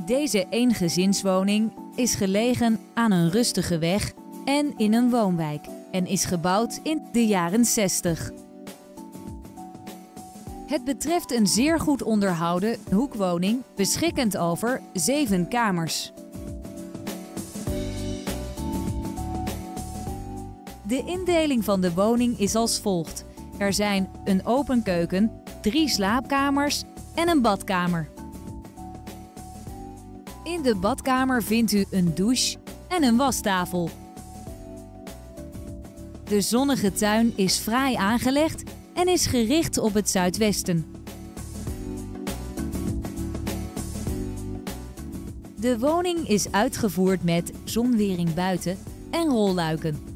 Deze eengezinswoning is gelegen aan een rustige weg en in een woonwijk en is gebouwd in de jaren 60. Het betreft een zeer goed onderhouden hoekwoning beschikkend over 7 kamers. De indeling van de woning is als volgt. Er zijn een open keuken, 3 slaapkamers en een badkamer. In de badkamer vindt u een douche en een wastafel. De zonnige tuin is fraai aangelegd en is gericht op het zuidwesten. De woning is uitgevoerd met zonwering buiten en rolluiken.